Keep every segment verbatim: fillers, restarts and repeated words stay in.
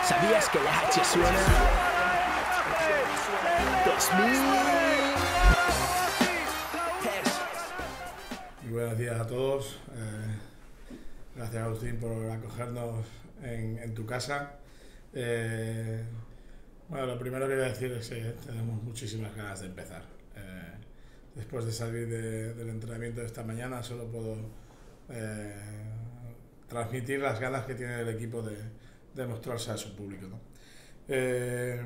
¿Sabías que la H suena? dos mil. Muy buenos días a todos. Eh, gracias, Agustín, por acogernos en, en tu casa. Eh, bueno, lo primero que voy a decir es que tenemos muchísimas ganas de empezar. Eh, después de salir de, del entrenamiento de esta mañana, solo puedo eh, transmitir las ganas que tiene el equipo de, de mostrarse a su público, ¿no? Eh,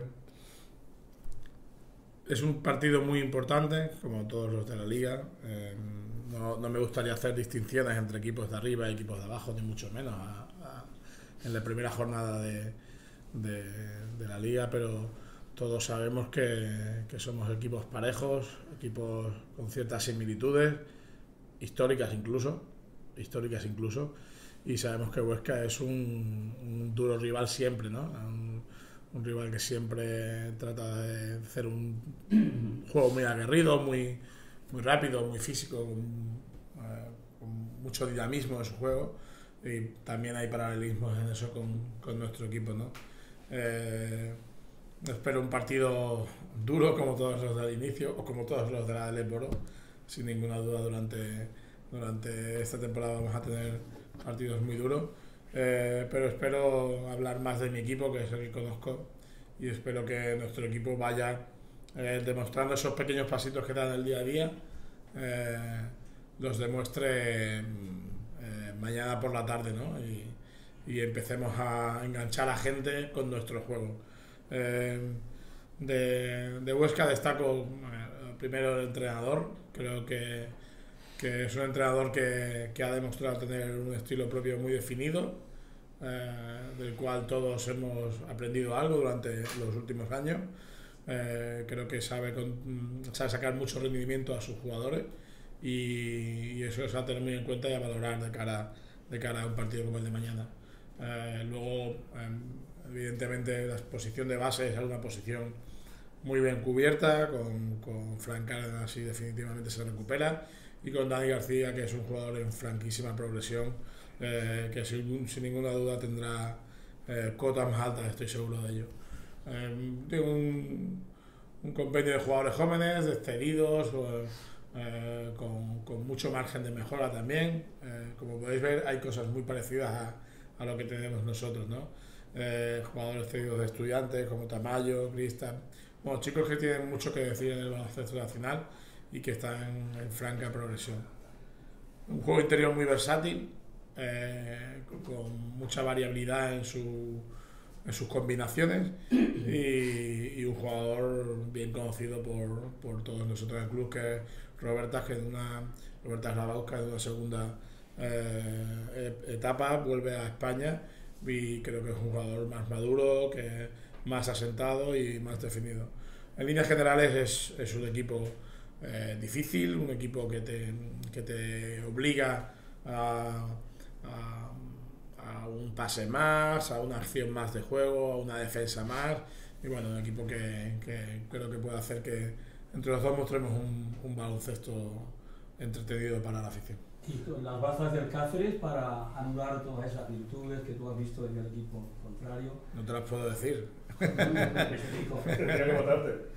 es un partido muy importante, como todos los de la liga. Eh, no, no me gustaría hacer distinciones entre equipos de arriba y equipos de abajo, ni mucho menos a, a, en la primera jornada de, de, de la liga, pero todos sabemos que, que somos equipos parejos, equipos con ciertas similitudes, históricas incluso, históricas incluso, y sabemos que Huesca es un, un duro rival siempre, ¿no? Un, un rival que siempre trata de hacer un, un juego muy aguerrido, muy, muy rápido, muy físico, con, uh, con mucho dinamismo en su juego, y también hay paralelismos en eso con, con nuestro equipo, ¿no? Eh, espero un partido duro como todos los del inicio, o como todos los de la del Éboro, sin ninguna duda. Durante, durante esta temporada vamos a tener partidos muy duros. Eh, pero espero hablar más de mi equipo, que es el que conozco, y espero que nuestro equipo vaya eh, demostrando esos pequeños pasitos que dan el día a día, eh, los demuestre eh, mañana por la tarde, ¿no? Y, y empecemos a enganchar a gente con nuestro juego. Eh, de, de Huesca destaco eh, primero el entrenador. Creo que que es un entrenador que, que ha demostrado tener un estilo propio muy definido, eh, del cual todos hemos aprendido algo durante los últimos años. Eh, creo que sabe, con, sabe sacar mucho rendimiento a sus jugadores, y, y eso es a tener muy en cuenta y a valorar de cara, de cara a un partido como el de mañana. Eh, luego, eh, evidentemente, la posición de base es una posición muy bien cubierta, con, con Fran Cárdenas, así definitivamente se recupera, y con Dani García, que es un jugador en franquísima progresión, eh, que sin, sin ninguna duda tendrá eh, cotas más altas, estoy seguro de ello. Eh, tengo un, un compendio de jugadores jóvenes, despedidos, eh, con, con mucho margen de mejora también. Eh, como podéis ver, hay cosas muy parecidas a, a lo que tenemos nosotros, ¿no? Eh, jugadores cedidos de Estudiantes, como Tamayo, Cristian. Bueno, chicos que tienen mucho que decir en el baloncesto nacional y que están en, en franca progresión. Un juego interior muy versátil, eh, con, con mucha variabilidad en, su, en sus combinaciones, y, y un jugador bien conocido por, por todos nosotros en el club, que es Roberta, que es una, Roberta Slabauska, de una segunda eh, etapa, vuelve a España, y creo que es un jugador más maduro, que más asentado y más definido. En líneas generales es, es un equipo eh, difícil, un equipo que te, que te obliga a, a, a un pase más, a una acción más de juego, a una defensa más, y bueno, un equipo que, que creo que puede hacer que entre los dos mostremos un, un baloncesto entretenido para la afición. Y con las bazas del Cáceres para anular todas esas virtudes que tú has visto en el equipo contrario. No te las puedo decir. Tendría que votarte.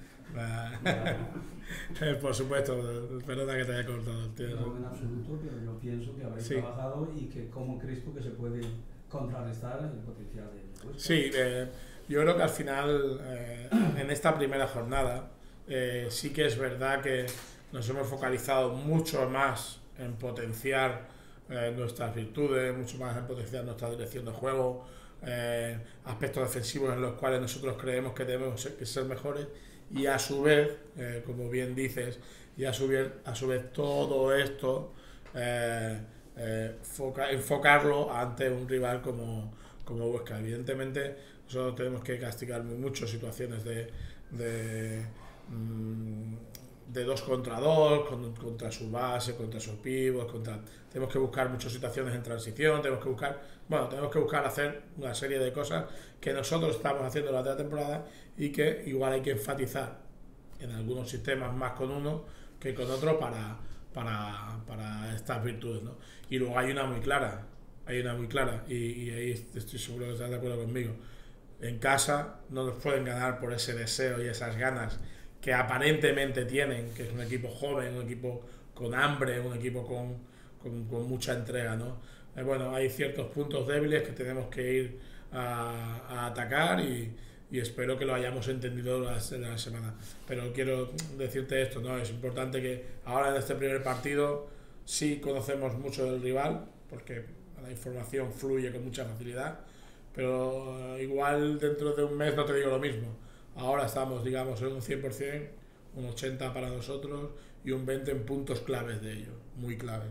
Por supuesto, perdona que te haya cortado el tío. No, en absoluto, pero yo pienso que habréis sí. trabajado y que cómo crees tú que se puede contrarrestar el potencial de Huesca. Sí, eh, yo creo que al final, eh, en esta primera jornada, eh, sí que es verdad que nos hemos focalizado mucho más en potenciar eh, nuestras virtudes, mucho más en potenciar nuestra dirección de juego, eh, aspectos defensivos en los cuales nosotros creemos que debemos ser, que ser mejores, y a su vez, eh, como bien dices, y a su vez, a su vez todo esto eh, eh, foca, enfocarlo ante un rival como, como Huesca. Evidentemente nosotros tenemos que castigar muy mucho situaciones de, de mmm, de dos contra dos, con, contra su base, contra sus pivos, contra... tenemos que buscar muchas situaciones en transición, tenemos que buscar, bueno, tenemos que buscar hacer una serie de cosas que nosotros estamos haciendo durante la temporada, y que igual hay que enfatizar en algunos sistemas más con uno que con otro para, para, para estas virtudes, ¿no? Y luego hay una muy clara, hay una muy clara, y, y ahí estoy seguro que estás de acuerdo conmigo. en casa, no nos pueden ganar por ese deseo y esas ganas que aparentemente tienen, que es un equipo joven, un equipo con hambre, un equipo con, con, con mucha entrega, ¿no? Eh, bueno, hay ciertos puntos débiles que tenemos que ir a, a atacar y, y espero que lo hayamos entendido durante la semana. Pero quiero decirte esto, ¿no? Es importante que ahora en este primer partido sí conocemos mucho del rival, porque la información fluye con mucha facilidad, pero igual dentro de un mes no te digo lo mismo. Ahora estamos, digamos, en un cien por cien, un ochenta para nosotros y un veinte en puntos claves de ello, muy claves.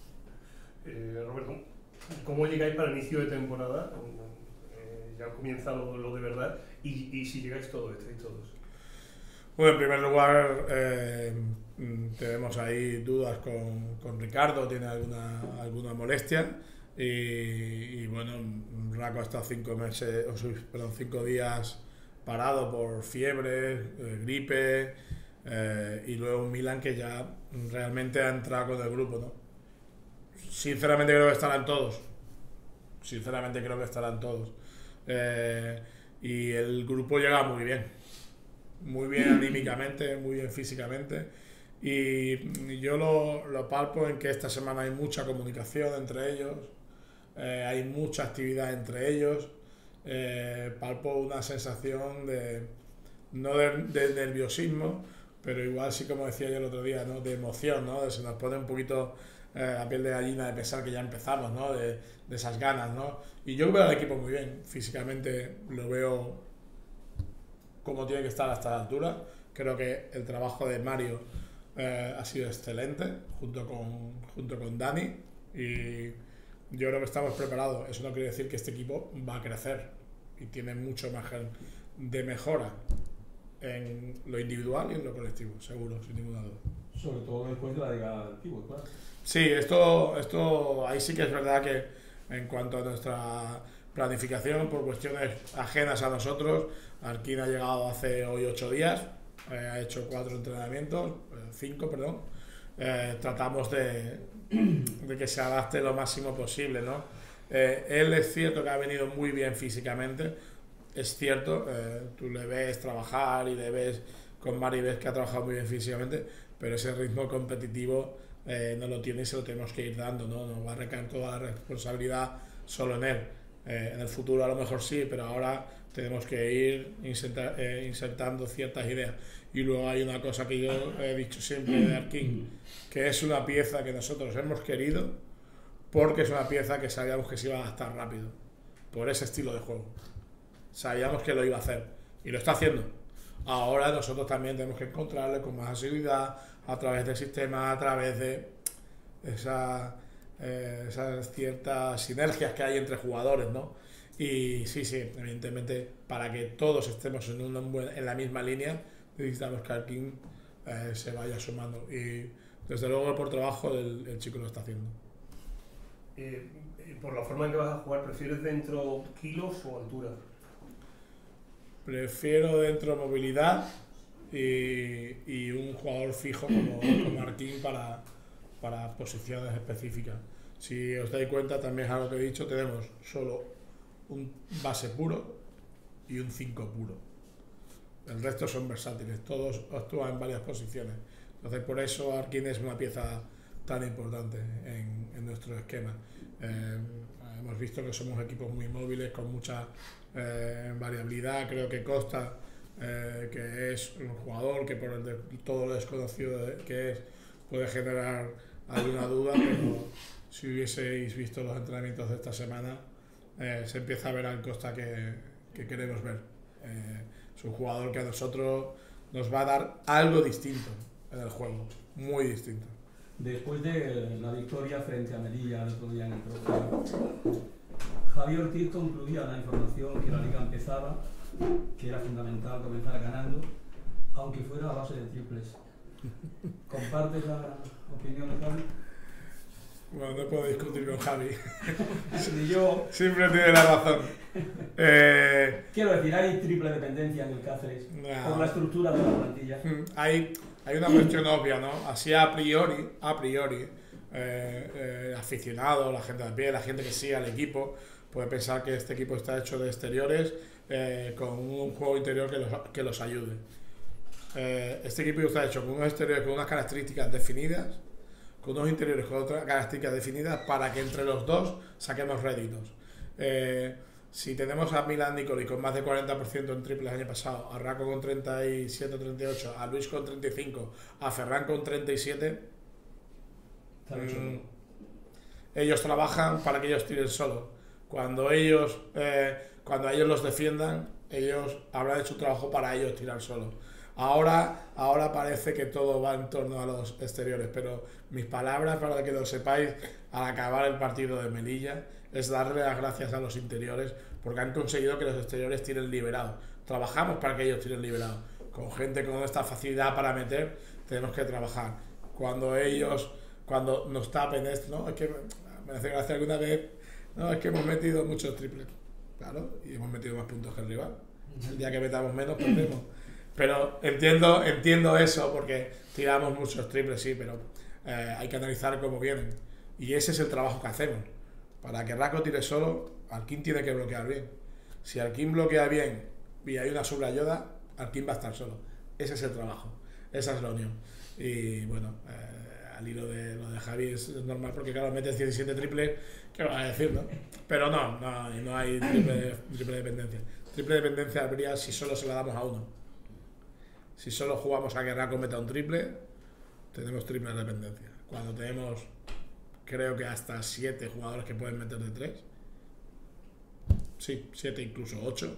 Eh, Roberto, ¿cómo llegáis para el inicio de temporada? Eh, ya comienza lo, lo de verdad, y, y si llegáis todos, estáis todos. Bueno, en primer lugar, eh, tenemos ahí dudas con, con Ricardo, tiene alguna, alguna molestia. Y, y bueno, Raco ha estado cinco meses, o sea, perdón, cinco días parado por fiebre, eh, gripe, eh, y luego un Milan que ya realmente ha entrado con el grupo, ¿no? Sinceramente creo que estarán todos. Sinceramente creo que estarán todos. Eh, y el grupo llega muy bien. Muy bien anímicamente, muy bien físicamente. Y yo lo, lo palpo en que esta semana hay mucha comunicación entre ellos. Eh, hay mucha actividad entre ellos. Eh, palpo una sensación de no de, de nerviosismo, pero igual sí, como decía yo el otro día, ¿no? De emoción, ¿no? Se nos pone un poquito eh, la piel de gallina de pensar que ya empezamos, ¿no? De, de esas ganas, ¿no? Y yo veo al equipo muy bien, físicamente lo veo como tiene que estar a esta altura. Creo que el trabajo de Mario eh, ha sido excelente junto con, junto con Dani, y yo creo que estamos preparados. Eso no quiere decir que este equipo va a crecer y tiene mucho margen de mejora en lo individual y en lo colectivo, seguro, sin ninguna duda. Sobre todo después de la llegada del equipo, claro. Sí, esto, esto ahí sí que es verdad que en cuanto a nuestra planificación, por cuestiones ajenas a nosotros, Arkin ha llegado hace hoy ocho días, eh, ha hecho cuatro entrenamientos, eh, cinco, perdón. Eh, tratamos de, de que se adapte lo máximo posible, ¿no? Eh, él es cierto que ha venido muy bien físicamente, es cierto, eh, tú le ves trabajar y le ves con Mari, ves que ha trabajado muy bien físicamente, pero ese ritmo competitivo eh, no lo tiene y se lo tenemos que ir dando, ¿no? No va a recaer toda la responsabilidad solo en él. Eh, en el futuro a lo mejor sí, pero ahora tenemos que ir inserta, eh, insertando ciertas ideas. Y luego hay una cosa que yo he dicho siempre de Arkin, que es una pieza que nosotros hemos querido porque es una pieza que sabíamos que se iba a adaptar rápido por ese estilo de juego. Sabíamos que lo iba a hacer y lo está haciendo. Ahora nosotros también tenemos que encontrarle con más asiduidad a través del sistema, a través de esa, eh, esas ciertas sinergias que hay entre jugadores, ¿no? Y sí, sí, evidentemente para que todos estemos en, una, en la misma línea necesitamos que Arkin eh, se vaya sumando, y desde luego por trabajo el, el chico lo está haciendo. Eh, por la forma en que vas a jugar, ¿prefieres dentro kilos o altura? Prefiero dentro movilidad y, y un jugador fijo como, como Arkin para, para posiciones específicas. Si os dais cuenta, también es algo que he dicho, tenemos solo un base puro y un cinco puro. El resto son versátiles, todos actúan en varias posiciones. Entonces por eso Arkin es una pieza tan importante en, en nuestro esquema. Eh, hemos visto que somos equipos muy móviles, con mucha eh, variabilidad. Creo que Costa, eh, que es un jugador que por el de, todo lo desconocido de, que es, puede generar alguna duda, pero si hubieseis visto los entrenamientos de esta semana, eh, se empieza a ver al Costa que, que queremos ver. Eh, es un jugador que a nosotros nos va a dar algo distinto en el juego, muy distinto. Después de la victoria frente a Melilla el otro día en el trofeo, Javier Ortiz concluía la información que la liga empezaba, que era fundamental comenzar ganando, aunque fuera a base de triples. ¿Compartes la opinión de Javi? Bueno, no puedo discutir con Javi. Ni yo. Siempre tiene la razón. Eh, Quiero decir, hay triple dependencia en el Cáceres no. por la estructura de la plantilla. Hay, hay una cuestión obvia, ¿no? Así a priori, a priori, eh, eh, aficionado, la gente de pie, la gente que sigue al equipo, puede pensar que este equipo está hecho de exteriores eh, con un juego interior que los, que los ayude. Eh, este equipo está hecho con unos exteriores con unas características definidas, con unos interiores con otras características definidas, para que entre los dos saquemos réditos. Eh, si tenemos a Milan Nicoli con más de cuarenta por ciento en triples el año pasado, a Racco con treinta y siete treinta y ocho, a Luis con treinta y cinco, a Ferran con treinta y siete, mmm, ellos trabajan para que ellos tiren solo. Cuando ellos eh, cuando ellos los defiendan, ellos habrán hecho un trabajo para ellos tirar solo. Ahora, ahora parece que todo va en torno a los exteriores, pero mis palabras, para que lo sepáis, al acabar el partido de Melilla, es darle las gracias a los interiores, porque han conseguido que los exteriores tiren liberado. Trabajamos para que ellos tiren liberado. Con gente con esta facilidad para meter, tenemos que trabajar. Cuando ellos, cuando nos tapen esto, ¿no? Es que me hace gracia alguna vez, no, es que hemos metido muchos triples, claro, y hemos metido más puntos que el rival. El día que metamos menos, perdemos. Pero entiendo, entiendo eso, porque tiramos muchos triples, sí, pero eh, hay que analizar cómo vienen. Y ese es el trabajo que hacemos. Para que Racco tire solo, Alkin tiene que bloquear bien. Si Alkin bloquea bien y hay una subrayada, Alkin va a estar solo. Ese es el trabajo, esa es la unión. Y bueno, eh, al hilo de lo de Javi es normal, porque claro, metes diecisiete triples, ¿qué vas a decir, no? Pero no, no, no hay triple, triple dependencia. Triple dependencia habría si solo se la damos a uno. Si solo jugamos a que Racco meta un triple, tenemos triple dependencia. Cuando tenemos, creo que hasta siete jugadores que pueden meter de tres, sí, siete incluso ocho.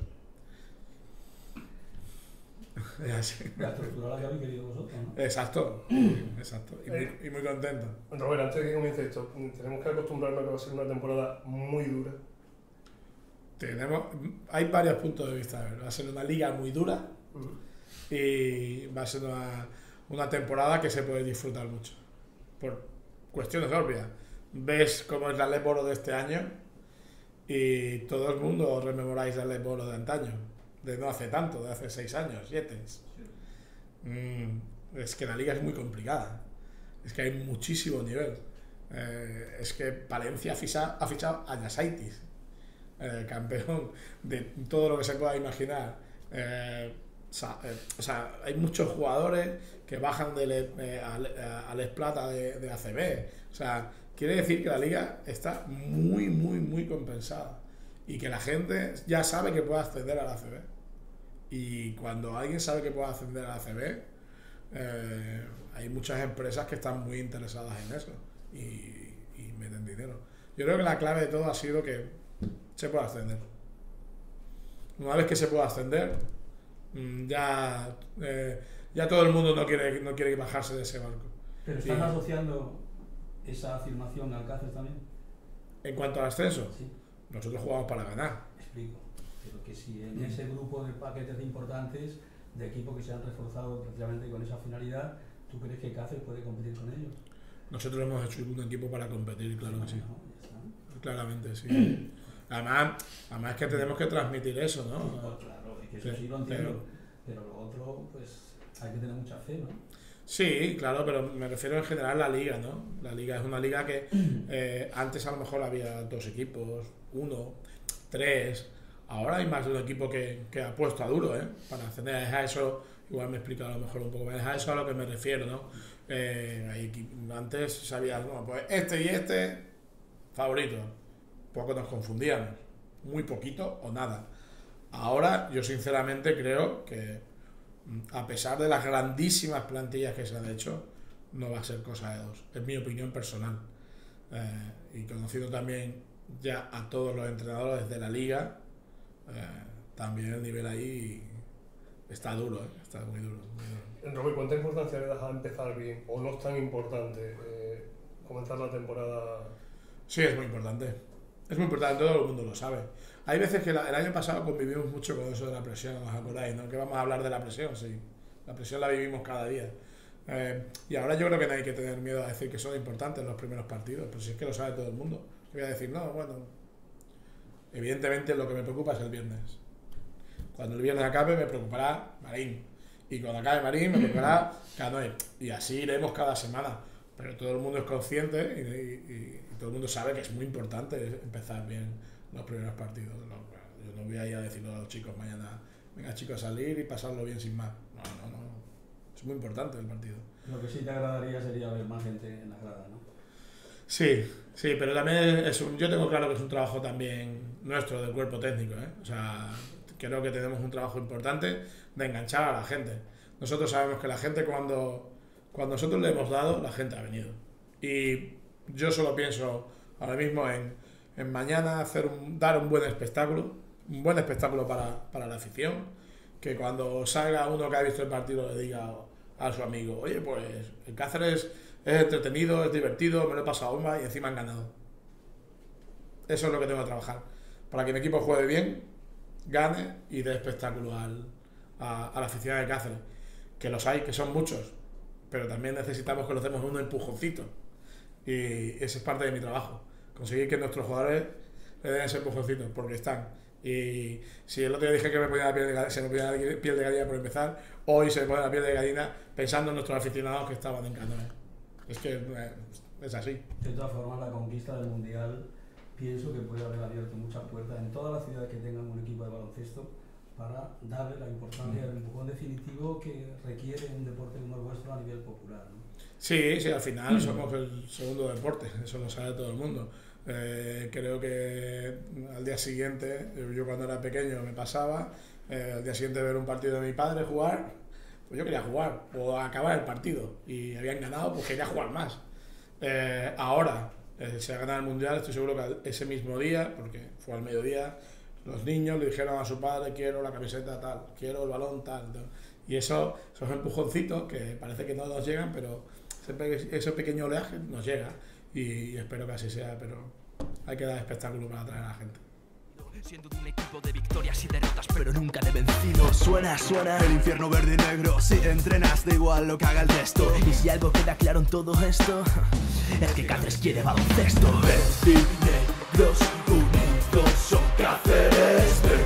La estructura que habéis querido vosotros, ¿no? Exacto, exacto. Y muy, y muy contento. Robert, antes de que comience esto, tenemos que acostumbrarnos a que va a ser una temporada muy dura. Tenemos, hay varios puntos de vista. Va a ser una liga muy dura. Uh-huh. Y va a ser una, una temporada que se puede disfrutar mucho por cuestiones obvias. Ves cómo es la Leporo de este año y todo el mundo rememoráis la Leporo de antaño, de no hace tanto, de hace seis años, siete. Mm, es que la liga es muy complicada, es que hay muchísimo nivel. Eh, es que Palencia ha fichado, ha fichado a Yasaitis, eh, campeón de todo lo que se pueda imaginar. Eh, O sea, eh, o sea, hay muchos jugadores que bajan del eh, al, al Esplata de, de A C B. O sea, quiere decir que la liga está muy, muy, muy compensada. Y que la gente ya sabe que puede ascender a la A C B. Y cuando alguien sabe que puede ascender a la A C B, eh, hay muchas empresas que están muy interesadas en eso. Y, y meten dinero. Yo creo que la clave de todo ha sido que se puede ascender. Una vez que se puede ascender, ya eh, ya todo el mundo no quiere no quiere bajarse de ese barco. ¿Pero estás y, asociando esa afirmación al Cáceres también? En cuanto al ascenso, sí. Nosotros jugamos para ganar. Explico, pero que si en ese grupo de paquetes importantes de equipos que se han reforzado precisamente con esa finalidad, ¿tú crees que Cáceres puede competir con ellos? Nosotros hemos hecho un equipo para competir, claro que sí. No, claramente, sí. Además, además que tenemos que transmitir eso, ¿no? Sí, claro, claro, es que eso sí, sí lo entiendo, pero, pero lo otro, pues hay que tener mucha fe, ¿no? Sí, claro, pero me refiero en general a la liga, ¿no? La liga es una liga que eh, antes a lo mejor había dos equipos, uno, tres, ahora hay más de un equipo que, que ha puesto a duro, ¿eh? Para ascender, es a eso, igual me he explicado a lo mejor un poco más, es a eso a lo que me refiero, ¿no? Eh, hay, antes sabías, no, pues este y este, favorito. Poco nos confundíamos, muy poquito o nada. Ahora yo sinceramente creo que a pesar de las grandísimas plantillas que se han hecho, no va a ser cosa de dos, es mi opinión personal. Eh, y conocido también ya a todos los entrenadores de la liga, eh, también el nivel ahí está duro, ¿eh? Está muy duro, muy duro. Robert, ¿cuánta importancia le das a empezar bien? ¿O no es tan importante eh, comenzar la temporada? Sí, es muy importante. Es muy importante, todo el mundo lo sabe. Hay veces que la, el año pasado convivimos mucho con eso de la presión, ¿os acordáis, no? Que vamos a hablar de la presión, sí. La presión la vivimos cada día. Eh, y ahora yo creo que no hay que tener miedo a decir que son importantes los primeros partidos, pero si es que lo sabe todo el mundo. Voy a decir, no, bueno, evidentemente lo que me preocupa es el viernes. Cuando el viernes acabe me preocupará Marín. Y cuando acabe Marín me preocupará Canoe. Y así iremos cada semana. Pero todo el mundo es consciente y, y, y todo el mundo sabe que es muy importante empezar bien los primeros partidos. Yo no voy a ir a decirle a los chicos mañana, venga chicos, a salir y pasarlo bien sin más. No, no, no. Es muy importante el partido. Lo que sí te agradaría sería ver más gente en la grada, ¿no? Sí, sí, pero también es un, yo tengo claro que es un trabajo también nuestro, del cuerpo técnico, ¿eh? O sea, creo que tenemos un trabajo importante de enganchar a la gente. Nosotros sabemos que la gente cuando, cuando nosotros le hemos dado, la gente ha venido. Y yo solo pienso ahora mismo en, en mañana hacer un, dar un buen espectáculo, un buen espectáculo para, para la afición, que cuando salga uno que ha visto el partido le diga a su amigo, oye, pues el Cáceres es entretenido, es divertido, me lo he pasado bomba y encima han ganado. Eso es lo que tengo que trabajar, para que mi equipo juegue bien, gane y dé espectáculo al, a, a la afición de Cáceres, que los hay, que son muchos, pero también necesitamos que los demos un empujoncito, y ese es parte de mi trabajo, conseguir que nuestros jugadores le den ese empujoncito, porque están. Y si el otro día dije que me ponía la piel de gallina, se me ponía la piel de gallina por empezar, hoy se me pone la piel de gallina pensando en nuestros aficionados que estaban en Canoe. Es que es así. De todas formas, la conquista del Mundial pienso que puede haber abierto muchas puertas en todas las ciudades que tengan un equipo de baloncesto para darle la importancia del empujón definitivo que requiere un deporte como el vuestro a nivel popular, ¿no? Sí, sí, al final somos el segundo deporte, eso lo sabe todo el mundo. Eh, creo que al día siguiente, yo cuando era pequeño me pasaba, eh, al día siguiente de ver un partido de mi padre jugar, pues yo quería jugar, o acabar el partido, y habían ganado, pues quería jugar más. Eh, ahora, eh, se ha ganado el Mundial, estoy seguro que ese mismo día, porque fue al mediodía, los niños le dijeron a su padre, quiero la camiseta tal, quiero el balón tal, tal. Y eso, esos empujoncitos que parece que no nos llegan, pero ese, ese pequeño oleaje nos llega. Y espero que así sea, pero hay que dar espectáculo para atraer a la gente. Siendo de un equipo de victorias y derrotas, pero nunca de vencidos. Suena, suena el infierno verde y negro. Si entrenas, da igual lo que haga el resto. Y si algo queda claro en todo esto, es que Cáceres quiere baloncesto. Verde y negros unidos son Cáceres.